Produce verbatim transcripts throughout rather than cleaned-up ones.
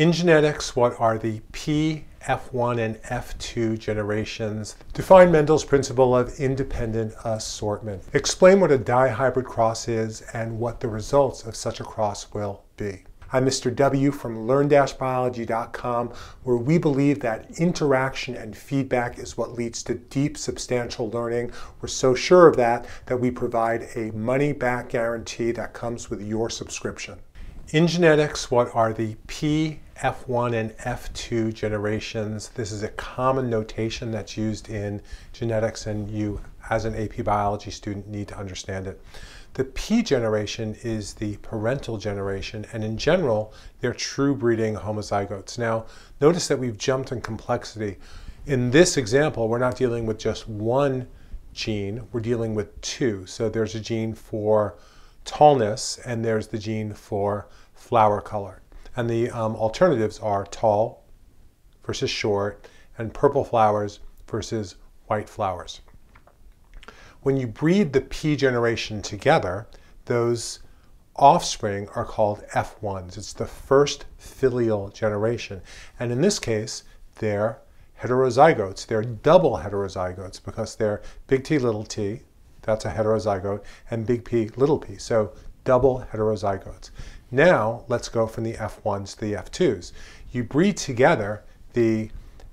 In genetics, what are the P, F one, and F two generations? Define Mendel's principle of independent assortment. Explain what a dihybrid cross is and what the results of such a cross will be. I'm Mister W from learn dash biology dot com, where we believe that interaction and feedback is what leads to deep, substantial learning. We're so sure of that that we provide a money-back guarantee that comes with your subscription. In genetics, what are the P, F one, and F two generations? This is a common notation that's used in genetics, and you, as an A P biology student, need to understand it. The P generation is the parental generation, and in general, they're true breeding homozygotes. Now, notice that we've jumped in complexity. In this example, we're not dealing with just one gene, we're dealing with two. So there's a gene for tallness, and there's the gene for flower color. And the um, alternatives are tall versus short, and purple flowers versus white flowers. When you breed the P generation together, those offspring are called F ones. It's the first filial generation. And in this case, they're heterozygotes. They're double heterozygotes because they're big T, little t, that's a heterozygote, and big P, little p, so double heterozygotes. Now, let's go from the F ones to the F twos. You breed together the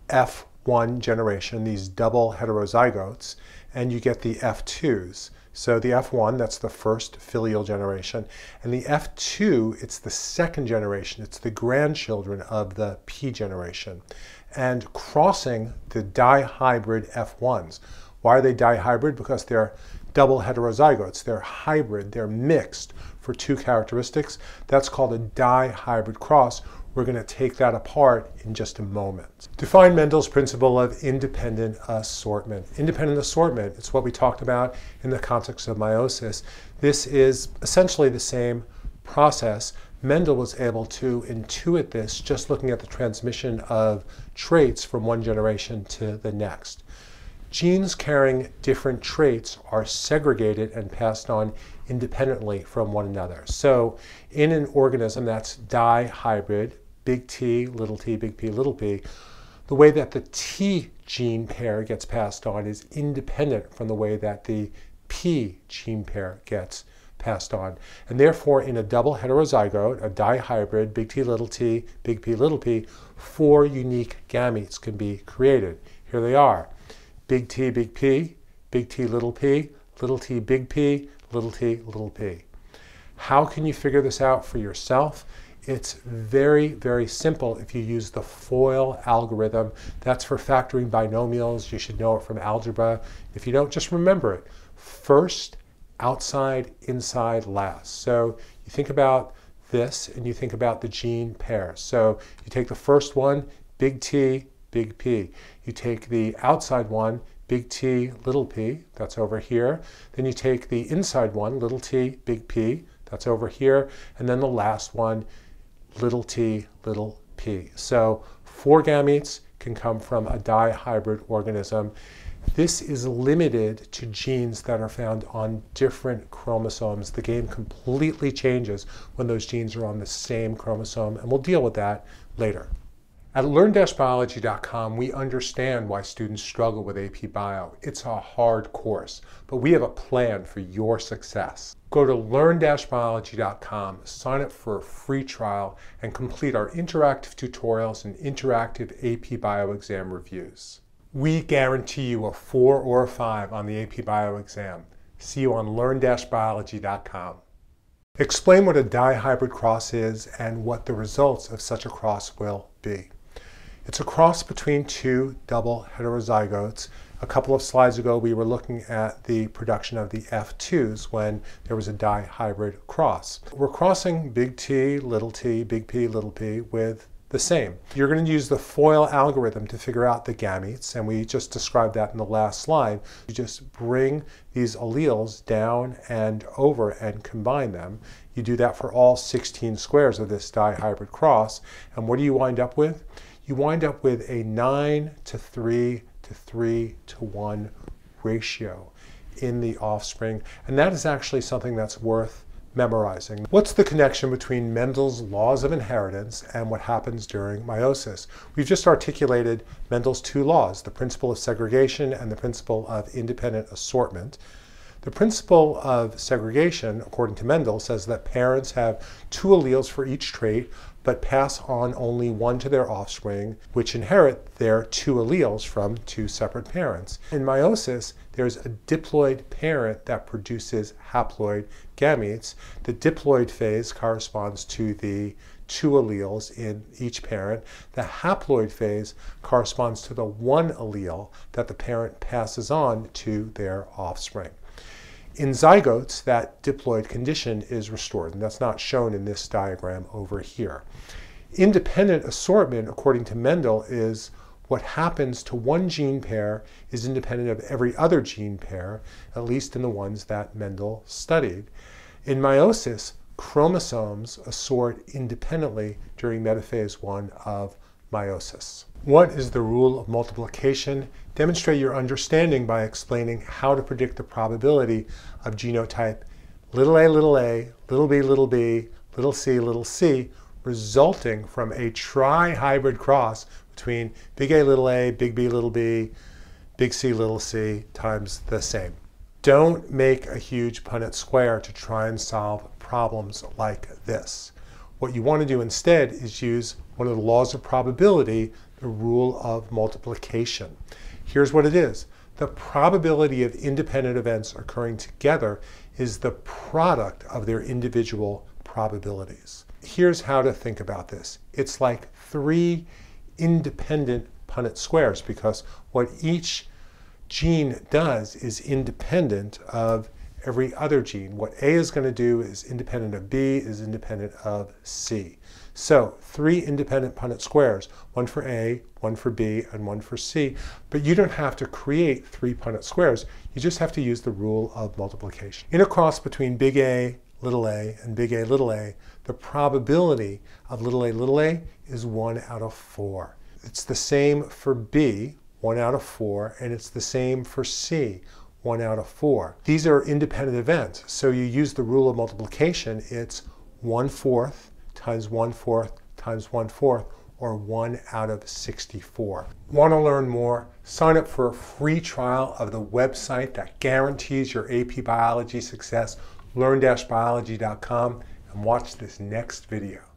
F one generation, these double heterozygotes, and you get the F twos. So the F one, that's the first filial generation, and the F two, it's the second generation. It's the grandchildren of the P generation. And crossing the dihybrid F ones. Why are they dihybrid? Because they're double heterozygotes. They're hybrid, they're mixed for two characteristics. That's called a dihybrid cross. We're going to take that apart in just a moment. Define Mendel's principle of independent assortment. Independent assortment, it's what we talked about in the context of meiosis. This is essentially the same process. Mendel was able to intuit this just looking at the transmission of traits from one generation to the next. Genes carrying different traits are segregated and passed on independently from one another. So in an organism that's dihybrid, big T, little t, big P, little p, the way that the T gene pair gets passed on is independent from the way that the P gene pair gets passed on. And therefore, in a double heterozygote, a dihybrid, big T, little t, big P, little p, four unique gametes can be created. Here they are. Big T, big P, big T, little p, little t, big P, little t, little p. How can you figure this out for yourself? It's very, very simple if you use the FOIL algorithm. That's for factoring binomials. You should know it from algebra. If you don't, just remember it. First, outside, inside, last. So you think about this and you think about the gene pair. So you take the first one, big T, big P. You take the outside one, big T, little p, that's over here. Then you take the inside one, little t, big P, that's over here. And then the last one, little t, little p. So four gametes can come from a dihybrid organism. This is limited to genes that are found on different chromosomes. The game completely changes when those genes are on the same chromosome, and we'll deal with that later. At learn dash biology dot com, we understand why students struggle with A P Bio. It's a hard course, but we have a plan for your success. Go to learn dash biology dot com, sign up for a free trial, and complete our interactive tutorials and interactive A P Bio exam reviews. We guarantee you a four or a five on the A P Bio exam. See you on learn dash biology dot com. Explain what a dihybrid cross is and what the results of such a cross will be. It's a cross between two double heterozygotes. A couple of slides ago, we were looking at the production of the F twos when there was a dihybrid cross. We're crossing big T, little t, big P, little p with the same. You're going to use the FOIL algorithm to figure out the gametes, and we just described that in the last slide. You just bring these alleles down and over and combine them. You do that for all sixteen squares of this dihybrid cross, and what do you wind up with? You wind up with a nine to three to three to one ratio in the offspring, and that is actually something that's worth memorizing. What's the connection between Mendel's laws of inheritance and what happens during meiosis? We've just articulated Mendel's two laws, the principle of segregation and the principle of independent assortment. The principle of segregation, according to Mendel, says that parents have two alleles for each trait, but pass on only one to their offspring, which inherit their two alleles from two separate parents. In meiosis, there's a diploid parent that produces haploid gametes. The diploid phase corresponds to the two alleles in each parent. The haploid phase corresponds to the one allele that the parent passes on to their offspring. In zygotes, that diploid condition is restored, and that's not shown in this diagram over here. Independent assortment, according to Mendel, is what happens to one gene pair is independent of every other gene pair, at least in the ones that Mendel studied. In meiosis, chromosomes assort independently during metaphase one of meiosis. What is the rule of multiplication? Demonstrate your understanding by explaining how to predict the probability of genotype little a, little a, little b, little b, little c, little c, resulting from a tri-hybrid cross between big A, little a, big B, little b, big C, little c, times the same. Don't make a huge Punnett square to try and solve problems like this. What you want to do instead is use one of the laws of probability, the rule of multiplication. Here's what it is. The probability of independent events occurring together is the product of their individual probabilities. Here's how to think about this. It's like three independent Punnett squares, because what each gene does is independent of every other gene. What A is going to do is independent of B, is independent of C. So three independent Punnett squares, one for A, one for B, and one for C. But you don't have to create three Punnett squares. You just have to use the rule of multiplication. In a cross between big A, little a, and big A, little a, the probability of little a, little a is one out of four. It's the same for B, one out of four, and it's the same for C, one out of four. These are independent events, so you use the rule of multiplication. It's one-fourth times one-fourth times one-fourth, or one out of sixty-four. Want to learn more? Sign up for a free trial of the website that guarantees your A P Biology success, learn dash biology dot com, and watch this next video.